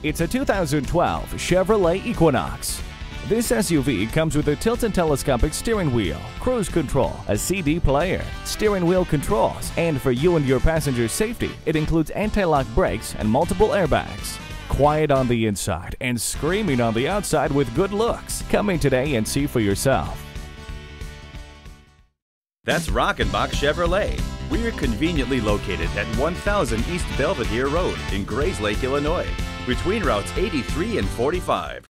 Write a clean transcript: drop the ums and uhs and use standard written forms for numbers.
It's a 2012 Chevrolet Equinox. This SUV comes with a tilt and telescopic steering wheel, cruise control, a CD player, steering wheel controls, and for you and your passenger's safety, it includes anti-lock brakes and multiple airbags. Quiet on the inside and screaming on the outside with good looks. Come in today and see for yourself. That's Rockenbach Chevrolet. We're conveniently located at 1000 East Belvidere Road in Grayslake, Illinois, between routes 83 and 45.